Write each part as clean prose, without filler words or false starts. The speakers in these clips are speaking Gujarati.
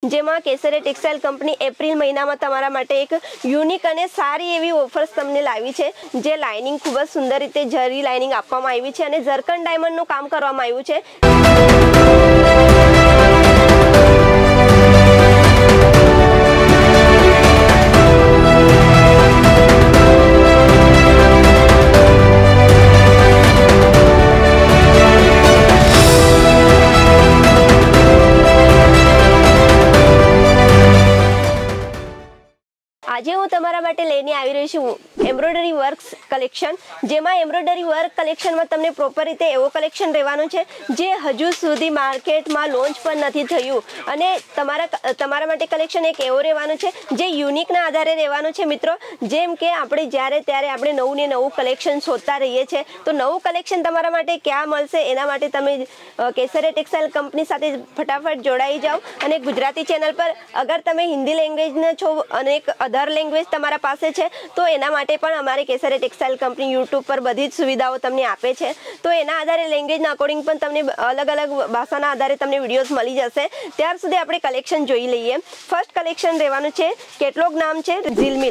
જેમાં કેસરિયા ટેક્સટાઇલ કંપની એપ્રિલ મહિનામાં તમારા માટે એક યુનિક અને સારી એવી ઓફર્સ તમને લાવી છે, જે લાઇનિંગ ખૂબ જ સુંદર રીતે જરી લાઇનિંગ આપવામાં આવી છે અને ઝરકન ડાયમંડનું કામ કરવામાં આવ્યું છે। આજે હું તમારા માટે લઈને આવી રહી છું એમ્બ્રોઇડરી વર્ક કલેક્શન, જેમાં એમ્બ્રોઇડરી વર્ક કલેક્શનમાં તમને પ્રોપર રીતે એવો કલેક્શન રહેવાનું છે જે હજુ સુધી માર્કેટમાં લોન્ચ પણ નથી થયું અને તમારા માટે કલેક્શન એક એવો રહેવાનું છે જે યુનિકના આધારે રહેવાનું છે મિત્રો। જેમ કે આપણે જ્યારે ત્યારે આપણે નવું ને નવું કલેક્શન શોધતા રહીએ છીએ, તો નવું કલેક્શન તમારા માટે ક્યાં મળશે એના માટે તમે કેસરિયા ટેક્સટાઇલ કંપની સાથે ફટાફટ જોડાઈ જાઓ અને ગુજરાતી ચેનલ પર અગર તમે હિન્દી લેંગ્વેજના છો અને અધર લેંગ્વેજ તમારા પાસે છે તો એના માટે પણ અમારે કેસરિયા ટેક્સટાઇલ કંપની યુટ્યુબ પર બધી જ સુવિધાઓ તમને આપે છે। તો એના આધારે લેંગ્વેજના અકોર્ડિંગ પણ તમને અલગ અલગ ભાષાના આધારે તમને વિડીયોઝ મળી જશે। ત્યાર સુધી આપણે કલેક્શન જોઈ લઈએ। ફર્સ્ટ કલેક્શન રહેવાનું છે, કેટલોગ નામ છે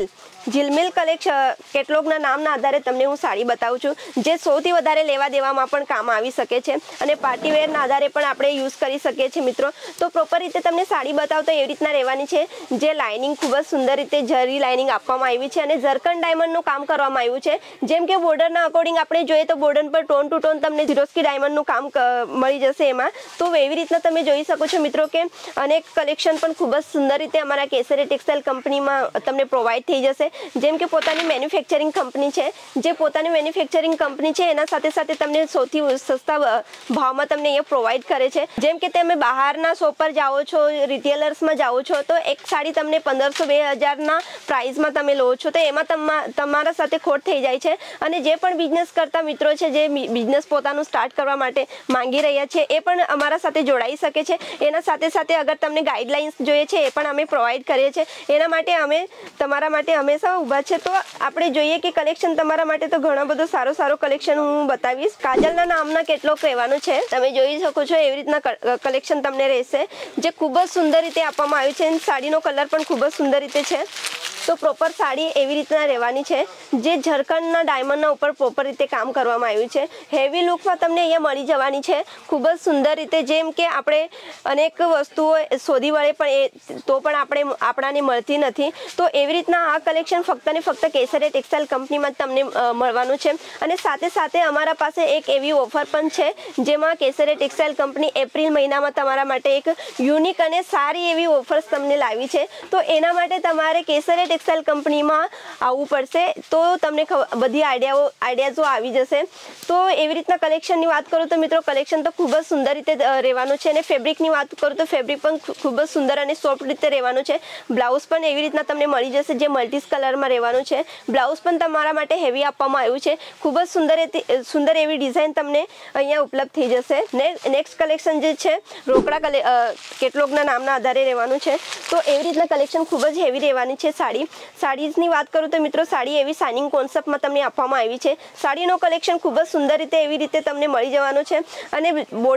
ઝિલમિલ કલેક્શન। કેટલોગના નામના આધારે તમને હું સાડી બતાવું છું, જે સૌથી વધારે લેવા દેવામાં પણ કામ આવી શકે છે અને પાર્ટીવેરના આધારે પણ આપણે યુઝ કરી શકીએ છીએ મિત્રો। તો પ્રોપર રીતે તમને સાડી બતાવતો એવી રીતના રહેવાની છે, જે લાઇનિંગ ખૂબ જ સુંદર રીતે જરી લાઇનિંગ આપવામાં આવી છે અને ઝરકન ડાયમંડનું કામ કરવામાં આવ્યું છે। જેમ કે બોર્ડરના અકોર્ડિંગ આપણે જોઈએ તો બોર્ડર પર ટોન ટુ ટોન તમને ઝીરોસ્કી ડાયમંડનું કામ મળી જશે એમાં। તો એવી રીતના તમે જોઈ શકો છો મિત્રો કે અનેક કલેક્શન પણ ખૂબ જ સુંદર રીતે અમારા કેસરિયા ટેક્સટાઇલ કંપનીમાં તમને પ્રોવાઈડ થઈ જશે। જેમ કે પોતાની મેન્યુફેક્ચરિંગ કંપની છે, જે પોતાની મેન્યુફેક્ચરિંગ કંપની છે એના સાથે સાથે તમને સૌથી સસ્તા ભાવમાં તમને અહીંયા પ્રોવાઈડ કરે છે। જેમ કે તમે બહારના શોપ પર જાઓ છો, રિટેલર્સમાં જાઓ છો તો એક સાડી તમને 1500-2000ના પ્રાઇસમાં તમે લો છો, તો એમાં તમારા સાથે ખોટ થઈ જાય છે અને જે પણ બિઝનેસ કરતા મિત્રો છે, જે બિઝનેસ પોતાનું સ્ટાર્ટ કરવા માટે માંગી રહ્યા છે, એ પણ અમારા સાથે જોડાઈ શકે છે। એના સાથે સાથે અગર તમને ગાઈડલાઇન્સ જોઈએ છે એ પણ અમે પ્રોવાઈડ કરીએ છીએ, એના માટે અમે તમારા માટે હંમેશા ઊભા છે। તો આપણે જોઈએ કે કલેક્શન તમારા માટે તો ઘણો બધો સારો કલેક્શન હું બતાવીશ। કાજલના નામના કેટલોક રહેવાનું છે, તમે જોઈ શકો છો એવી રીતના કલેક્શન તમને રહેશે, જે ખૂબ જ સુંદર રીતે આપવામાં આવ્યું છે અને સાડીનો કલર પણ ખૂબ જ સુંદર રીતે છે। તો પ્રોપર સાડી એવી રીતના રહેવાની છે, જે ઝરકનના ડાયમંડના ઉપર પ્રોપર રીતે કામ કરવામાં આવ્યું છે। હેવી લુકમાં તમને અહીંયા મળી જવાની છે ખૂબ જ સુંદર રીતે। જેમ કે આપણે અનેક વસ્તુઓ શોધી વળે પણ તો પણ આપણાને મળતી નથી, તો એવી રીતના આ કલેક્શન ફક્ત ને ફક્ત કેસરિયા ટેક્સટાઇલ કંપનીમાં તમને મળવાનું છે। અને સાથે સાથે અમારા પાસે એક એવી ઓફર પણ છે, જેમાં કેસરિયા ટેક્સટાઇલ કંપની એપ્રિલ મહિનામાં તમારા માટે એક યુનિક અને સારી એવી ઓફર્સ તમને લાવી છે। તો એના માટે તમારે કેસરિયા ટેક્સટાઇલ કંપનીમાં આવવું પડશે, તો તમને બધી આઈડિયાઝો આવી જશે। તો એવી રીતના કલેક્શનની વાત કરું તો મિત્રો કલેક્શન તો ખૂબ જ સુંદર રીતે રહેવાનું છે અને ફેબ્રિકની વાત કરું તો ફેબ્રિક પણ ખૂબ જ સુંદર અને સોફ્ટ રીતે રહેવાનું છે। બ્લાઉઝ પણ એવી રીતના તમને મળી જશે, જે મલ્ટી કલરમાં રહેવાનું છે। બ્લાઉઝ પણ તમારા માટે હેવી આપવામાં આવ્યું છે, ખૂબ જ સુંદર એવી ડિઝાઇન તમને અહીંયા ઉપલબ્ધ થઈ જશે। નેક્સ્ટ કલેક્શન જે છે રોકડા કેટલોગના નામના આધારે રહેવાનું છે, તો એવી રીતના કલેક્શન ખૂબ જ હેવી રહેવાની છે। સાડીઝની વાત કરું તો મિત્રો સાડી એવી શાઇનિંગ કોન્સેપ્ટમાં તમને આપવામાં આવી છે। સાડીનો કલેક્શન ખૂબ જ સુંદર રીતે એવી રીતે તમને મળી જવાનું છે અને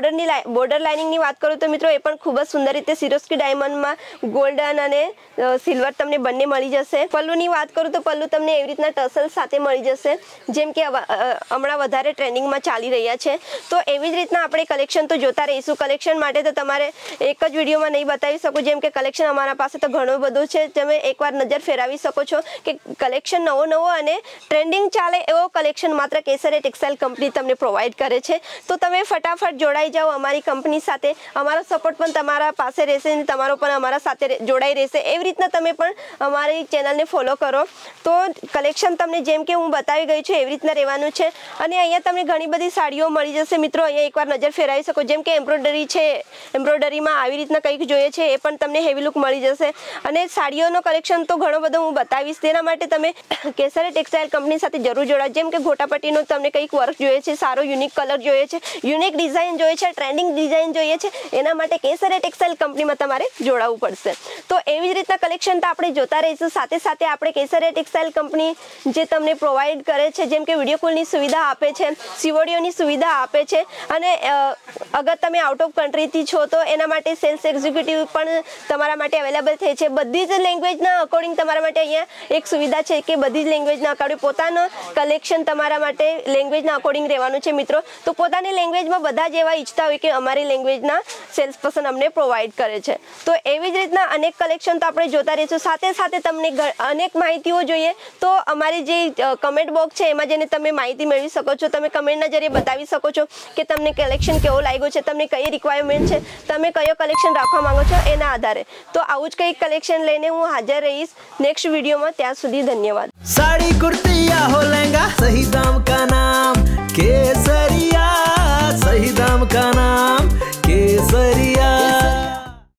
બોર્ડર લાઇનિંગની વાત કરું તો મિત્રો એ પણ ખૂબ જ સુંદર રીતે સિરોસ્કી ડાયમંડમાં ગોલ્ડન અને સિલ્વર તમને બંને મળી જશે। પલ્લુની વાત કરું તો પલ્લુ તમને એવી રીતના ટસલ સાથે મળી જશે, જેમ કે હમણાં વધારે ટ્રેન્ડિંગમાં ચાલી રહ્યા છે। તો એવી જ રીતના આપણે કલેક્શન તો જોતા રહીશું। કલેક્શન માટે તો તમારે એક જ વિડીયોમાં નહીં બતાવી શકું, જેમ કે કલેક્શન અમારા પાસે તો ઘણું બધું છે। તમે એકવાર નજર ફેરવી શકો છો કે કલેક્શન નવો અને ટ્રેન્ડિંગ ચાલે એવો કલેક્શન માત્ર કેસરિયા ટેક્સટાઇલ કંપની તમને પ્રોવાઈડ કરે છે। તો તમે ફટાફટ જોડાઈ જાઓ અમારી કંપની સાથે, અમારો સપોર્ટ પણ તમારા પાસે રહેશે અને તમારો પણ અમારા સાથે જોડાઈ રહેશે। એવી રીતના તમે પણ અમારી ચેનલને ફોલો કરો। તો કલેક્શન તમને જેમ કે હું બતાવી ગઈ છું એવી રીતના રહેવાનું છે અને અહીંયા તમને ઘણી બધી સાડીઓ મળી જશે મિત્રો। અહીંયા એકવાર નજર ફેરવી શકો, જેમ કે એમ્બ્રોઇડરી છે, એમ્બ્રોઇડરીમાં આવી રીતના કંઈક જોઈએ છે એ પણ તમને હેવી લુક મળી જશે અને સાડીઓનો કલેક્શન તો ઘણો ઘણો બધો હું બતાવીશ. તેના માટે તમે કેસરી ટેક્સટાઇલ કંપની સાથે જરૂર જોડાઓ. જેમ કે ગોટાપટ્ટીનો તમને કંઈક વર્ક જોઈએ છે, સારો યુનિક કલર જોઈએ છે, યુનિક ડિઝાઇન જોઈએ છે, ટ્રેન્ડિંગ ડિઝાઇન જોઈએ છે, એના માટે કેસરી ટેક્સટાઇલ કંપનીમાં તમારે જોડાવવું પડશે. તો એવી જ રીતના કલેક્શન તો આપણે જોતા રહીશું. સાથે સાથે આપણે કેસરી ટેક્સટાઇલ કંપની જે તમને પ્રોવાઈડ કરે છે, જેમ કે વિડીયો કોલની સુવિધા આપે છે, સીઓડીઓની સુવિધા આપે છે, અને અગર તમે આઉટ ઓફ કન્ટ્રીથી છો તો એના માટે સેલ્સ એક્ઝિક્યુટિવ પણ તમારા માટે અવેલેબલ થાય છે. બધી જ લેંગ્વેજના અકોર્ડિંગ તમારા માટે અહીંયા એક સુવિધા છે કે બધી જ લેંગ્વેજના અકોર્ડિંગ પોતાનો કલેક્શન તમારા માટે લેંગ્વેજના અકોર્ડિંગ રહેવાનું છે મિત્રો. તો પોતાની લેંગ્વેજમાં બધા જ એવા ઈચ્છતા હોય કે અમારી લેંગ્વેજના સેલ્સ પર્સન અમને પ્રોવાઈડ કરે છે. તો એવી જ રીતના અનેક કલેક્શન તો આપણે જોતા રહીશું. સાથે સાથે તમને અનેક માહિતીઓ જોઈએ તો અમારી જે કમેન્ટ બોક્સ છે એમાં જઈને તમે માહિતી મેળવી શકો છો. તમે કમેન્ટના જરીએ બતાવી શકો છો કે તમને કલેક્શન કેવો લાગ્યો છે, તમને કઈ રિક્વાયરમેન્ટ છે, તમે કયો કલેક્શન રાખવા માંગો છો એના આધારે. તો આવું જ કંઈક કલેક્શન લઈને હું હાજર રહીશ નેક્સ્ટ વિડીયોમાં. ત્યાં સુધી ધન્યવાદ. साड़ी कुर्ती या हो लहंगा, सही दाम का नाम केसरी.